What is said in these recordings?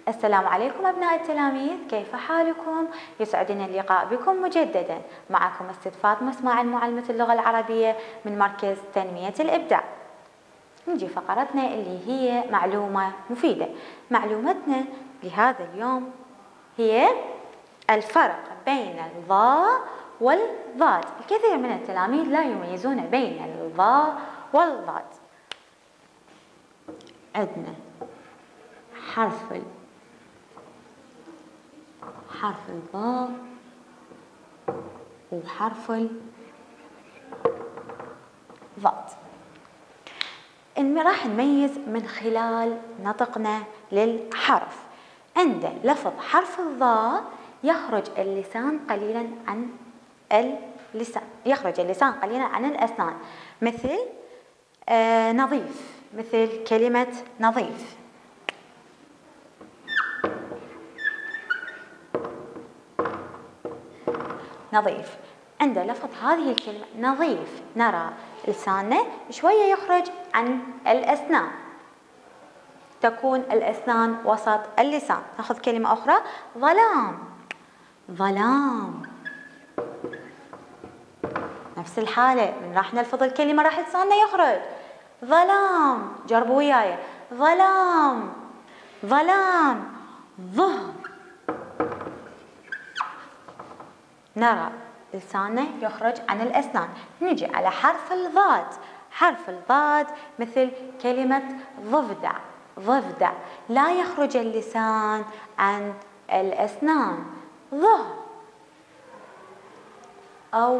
السلام عليكم أبناء التلاميذ، كيف حالكم؟ يسعدنا اللقاء بكم مجددا. معكم الست فاطمة اسماعيل معلمة اللغة العربية من مركز تنمية الإبداع. نجي فقرتنا اللي هي معلومة مفيدة. معلومتنا لهذا اليوم هي الفرق بين الظاء والضاد. الكثير من التلاميذ لا يميزون بين الظاء والضاد. عندنا حرف الضاء وحرف الضاد. راح نميز من خلال نطقنا للحرف. عند لفظ حرف الضاء يخرج اللسان قليلا عن الأسنان، مثل نظيف، مثل كلمة نظيف. نظيف. عند لفظ هذه الكلمة نظيف نرى لساننا شوية يخرج عن الأسنان، تكون الأسنان وسط اللسان. ناخذ كلمة أخرى، ظلام. ظلام نفس الحالة، من راح نلفظ الكلمة راح لساننا يخرج ظلام. جربوا وياي، ظلام ظلام. ظهر نرى لساننا يخرج عن الأسنان. نجي على حرف الضاد. حرف الضاد مثل كلمة ضفدع. ضفدع لا يخرج اللسان عن الأسنان. ظهر أو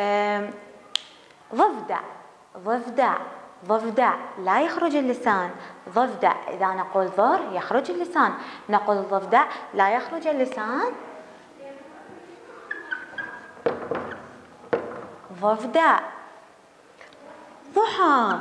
ضفدع. ضفدع ضفدع لا يخرج اللسان. ضفدع إذا نقول ظهر يخرج اللسان، نقول ضفدع لا يخرج اللسان. ضفدع. ضحى.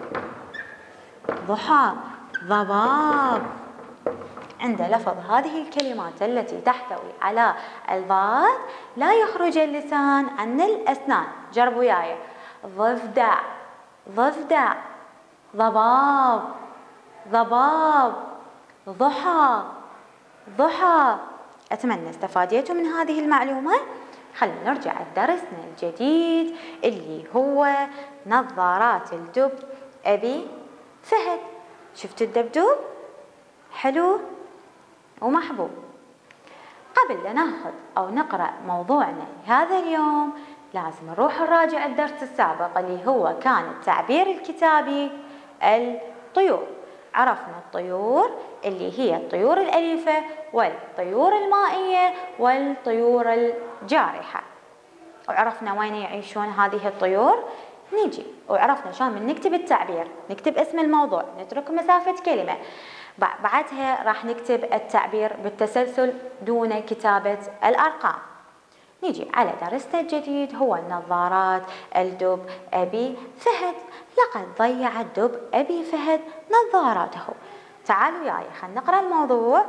ضحى. ضباب. عند لفظ هذه الكلمات التي تحتوي على الضاد لا يخرج اللسان عن الأسنان. جربوا وياي، ضفدع ضفدع. ضباب ضباب. ضحى ضحى. أتمنى استفاديتوا من هذه المعلومة. خلينا نرجع لدرسنا الجديد اللي هو نظارات الدب أبي فهد. شفتوا الدبدوب؟ حلو ومحبوب. قبل لا ناخذ أو نقرأ موضوعنا هذا اليوم لازم نروح نراجع الدرس السابق اللي هو كان التعبير الكتابي الطيور. عرفنا الطيور اللي هي الطيور الأليفة والطيور المائية والطيور الجارحة، وعرفنا وين يعيشون هذه الطيور. نيجي وعرفنا شلون من نكتب التعبير، نكتب اسم الموضوع، نترك مسافة كلمة، بعدها راح نكتب التعبير بالتسلسل دون كتابة الأرقام. نيجي على درسنا الجديد هو النظارات الدب أبي فهد. لقد ضيع الدب أبي فهد نظاراته. تعالوا وياي خلينا نقرأ الموضوع.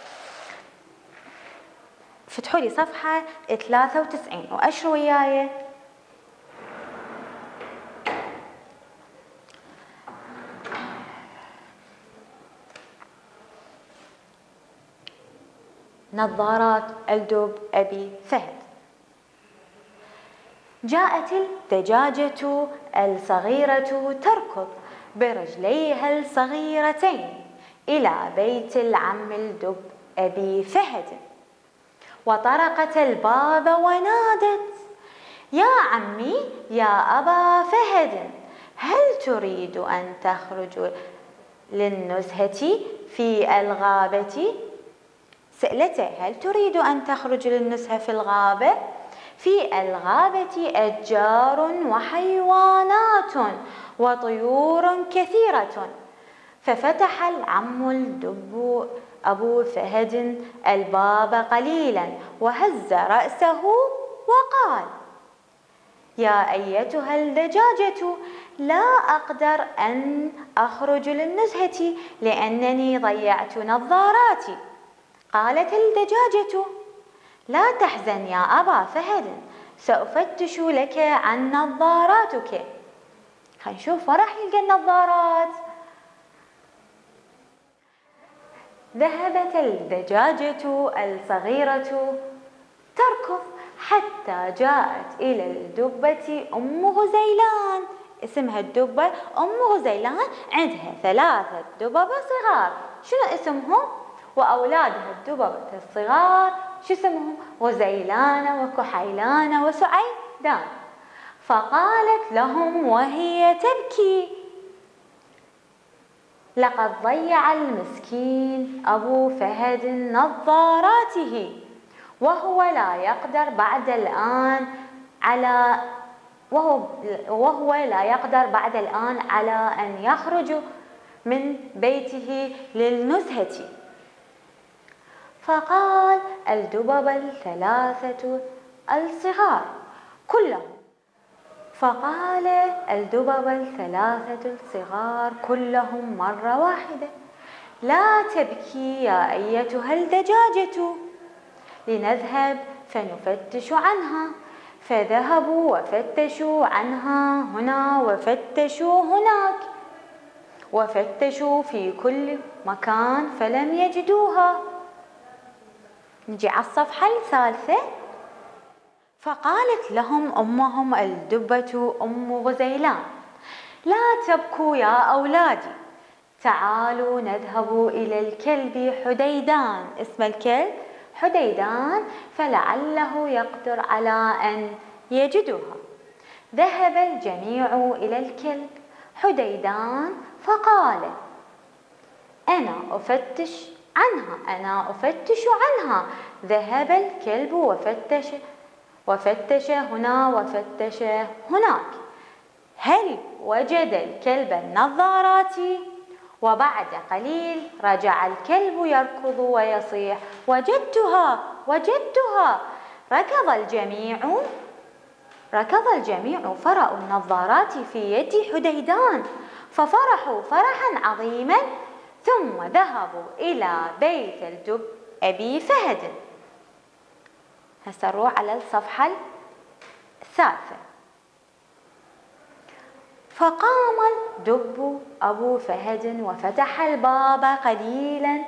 فتحوا لي صفحة 93 وأشروا وياي. نظارات الدب أبي فهد. جاءت الدجاجة الصغيرة تركض برجليها الصغيرتين إلى بيت العم الدب أبي فهد، وطرقت الباب ونادت: يا عمي يا أبا فهد، هل تريد أن تخرج للنزهة في الغابة؟ سألته: هل تريد أن تخرج للنزهة في الغابة؟ في الغابة أشجار وحيوانات وطيور كثيرة. ففتح العم الدب أبو فهد الباب قليلا وهز رأسه وقال: يا أيتها الدجاجة، لا أقدر أن أخرج للنزهة لأنني ضيعت نظاراتي. قالت الدجاجة: لا تحزن يا أبا فهد، سأفتش لك عن نظاراتك. خلينا نشوف وين راح يلقى النظارات. ذهبت الدجاجة الصغيرة تركض حتى جاءت إلى الدبة أم غزيلان. اسمها الدبة أم غزيلان، عندها 3 دببة صغار. شنو اسمهم؟ وأولادها الدببة الصغار شو اسمهم؟ غزيلان وكحيلان وسعيدان. فقالت لهم وهي تبكي: لقد ضيع المسكين أبو فهد نظاراته، وهو لا يقدر بعد الآن على أن يخرج من بيته للنزهة. فقال الدببة 3 الصغار كلهم مرة واحدة: لا تبكي يا أيتها الدجاجة، لنذهب فنفتش عنها. فذهبوا وفتشوا عنها هنا وفتشوا هناك، وفتشوا في كل مكان فلم يجدوها. نجي على الصفحة 3. فقالت لهم أمهم الدبة أم غزيلان: لا تبكوا يا أولادي، تعالوا نذهب إلى الكلب حديدان. اسم الكلب حديدان، فلعله يقدر على أن يجدها. ذهب الجميع إلى الكلب حديدان فقال: أنا أفتش عنها. ذهب الكلب وفتش هنا وفتش هناك. هل وجد الكلب النظارات؟ وبعد قليل رجع الكلب يركض ويصيح: وجدتها. ركض الجميع فرأوا النظارات في يد حديدان، ففرحوا فرحا عظيما، ثم ذهبوا إلى بيت الدب أبي فهد. هسه نروح على الصفحة 3. فقام الدب أبو فهد وفتح الباب قليلا،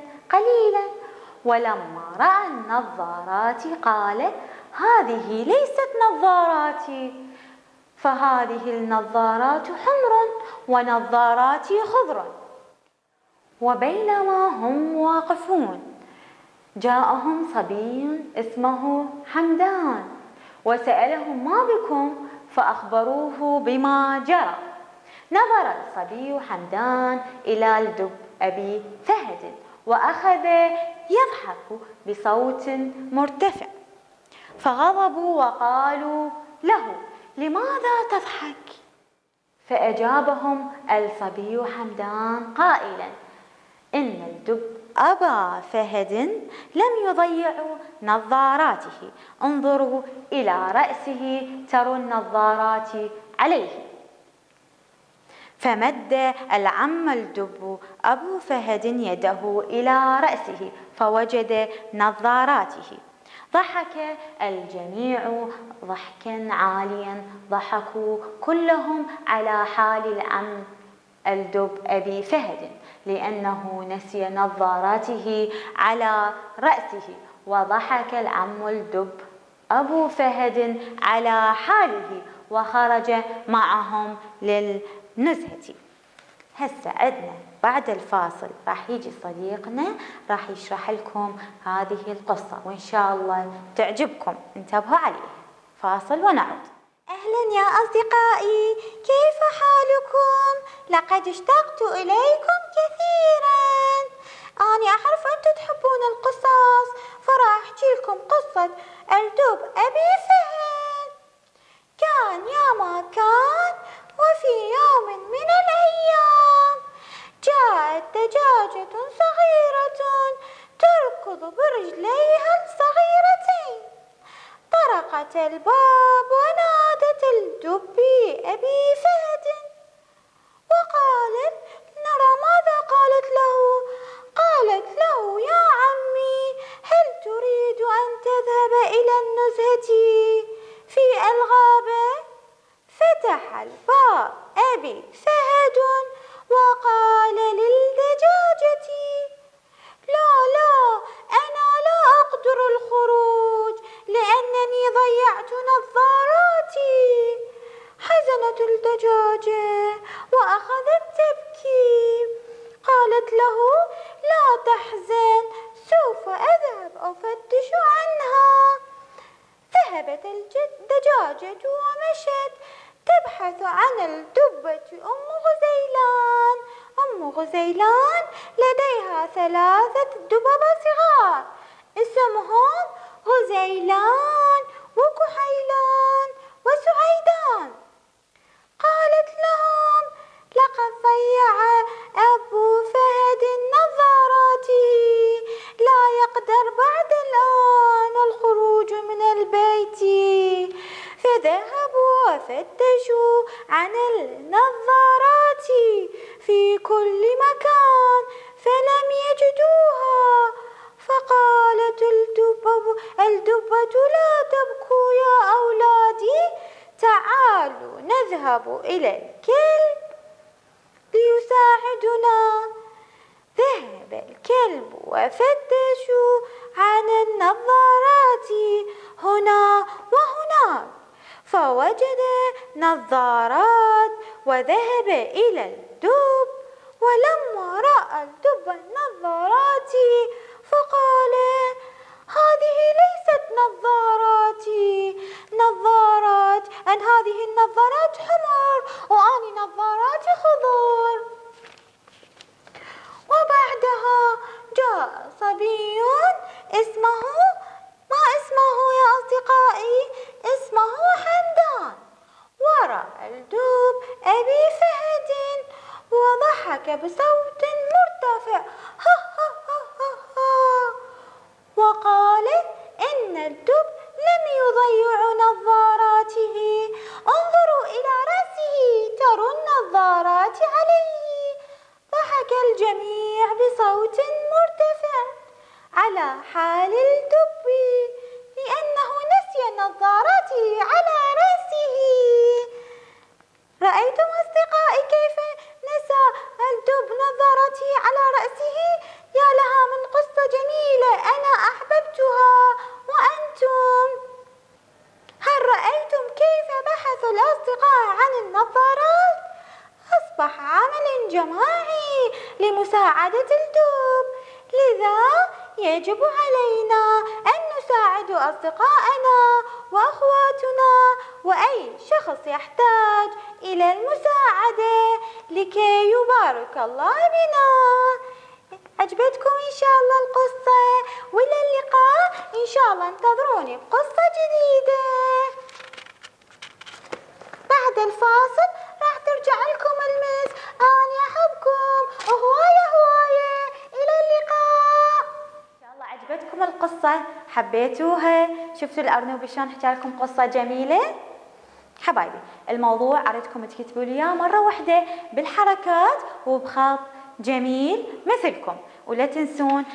ولما رأى النظارات قال: هذه ليست نظاراتي، فهذه النظارات حمر ونظاراتي خضر. وبينما هم واقفون جاءهم صبي اسمه حمدان وسألهم: ما بكم؟ فأخبروه بما جرى. نظر الصبي حمدان إلى الدب أبي فهد وأخذ يضحك بصوت مرتفع، فغضبوا وقالوا له: لماذا تضحك؟ فأجابهم الصبي حمدان قائلا: إن الدب أبا فهد لم يضيع نظاراته، انظروا إلى رأسه تروا النظارات عليه. فمد العم الدب أبو فهد يده إلى رأسه فوجد نظاراته. ضحك الجميع ضحكا عاليا، ضحكوا كلهم على حال العم الدب أبي فهد، لأنه نسي نظاراته على رأسه. وضحك العم الدب أبو فهد على حاله وخرج معهم للنزهة. هسه عندنا بعد الفاصل راح يجي صديقنا راح يشرح لكم هذه القصة، وإن شاء الله تعجبكم، انتبهوا عليها. فاصل ونعود. أهلا يا أصدقائي، كيف حالكم؟ لقد اشتقت إليكم كثيرا. أنا أعرف أنتم تحبون القصص، فراح أحكي لكم قصة الدب أبي فهد. كان يا ما كان، وفي يوم من الأيام جاءت دجاجة صغيرة تركض برجليها الصغيرتين. طرقت الباب ونادت الدب أبي فهد وقالت: نرى ماذا قالت له. قالت له: يا عمي، هل تريد أن تذهب إلى النزهة في الغابة؟ فتح الباب أبي فهد وقال للدجاجة: لا تحزن، سوف أذهب أفتش عنها. ذهبت الدجاجة ومشت تبحث عن الدبة أم غزيلان. أم غزيلان لديها 3 دببة صغار اسمهم غزيلان وكحيلان وسعيدان. قالت لهم: لقد ضيع أبو فهد نظاراته، لا يقدر بعد الآن الخروج من البيت. فذهبوا وفتشوا عن النظارات في كل مكان فلم يجدوها. فقالت الدبة: لا تبكوا يا أولادي، تعالوا نذهب إلى الكلب ليساعدنا. ذهب الكلب وفتشوا عن النظارات هنا وهناك، فوجد نظارات وذهب إلى الدب. ولما رأى الدب النظارات فقال: هذه ليست نظاراتي، هذه النظارات حمر وأني نظاراتي خضر. وبعدها جاء صبي اسمه، ما اسمه يا أصدقائي؟ اسمه حمدان، ورأى الدب أبي فهد وضحك بصوت مرتفع ها ها ها ها ها، وقال: إن الدب لم يضيع نظاراته، انظروا إلى رأسه، تروا النظارات عليه. ضحك الجميع بصوت مرتفع على حال الدب لأنه نسي نظاراته على رأسه. رأيتم أصدقائي كيف نسى الدب نظاراته على رأسه؟ يا لها من قصة جميلة أنا أحببتها، وأنتم هل رأيتم كيف بحث الأصدقاء عن النظارات؟ أصبح عمل جماعي لمساعدة الدب، لذا يجب علينا أن نساعد أصدقائنا وأخواتنا وأي شخص يحتاج إلى المساعدة لكي يبارك الله بنا. عجبتكم إن شاء الله القصة؟ وإلى اللقاء إن شاء الله، انتظروني بقصة جديدة. بعد الفاصل راح ترجع لكم المس. أنا أحبكم هواية. إلى اللقاء. إن شاء الله عجبتكم القصة، حبيتوها، شفتوا الأرنب شلون حكى لكم قصة جميلة؟ حبايبي الموضوع أردكم تكتبوا لي إياه مرة واحدة بالحركات وبخط جميل مثلكم، ولا تنسون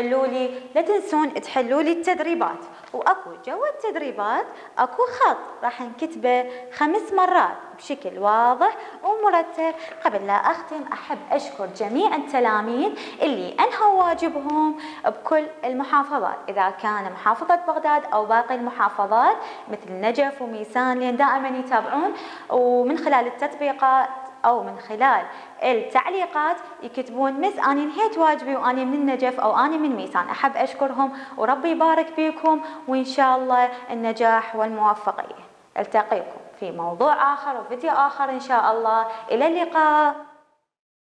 تحلوا لي التدريبات. واكو جوا التدريبات اكو خط راح نكتبه 5 مرات بشكل واضح ومرتب. قبل لا اختم احب اشكر جميع التلاميذ اللي انهوا واجبهم بكل المحافظات، اذا كان محافظة بغداد او باقي المحافظات مثل نجف وميسان، لان دائما يتابعون ومن خلال التطبيقات أو من خلال التعليقات يكتبون: مس أنا نهيت واجبي وأنا من النجف أو أنا من ميسان. أحب أشكرهم وربي يبارك فيكم، وإن شاء الله النجاح والموفقية. ألتقيكم في موضوع آخر وفيديو آخر إن شاء الله. إلى اللقاء.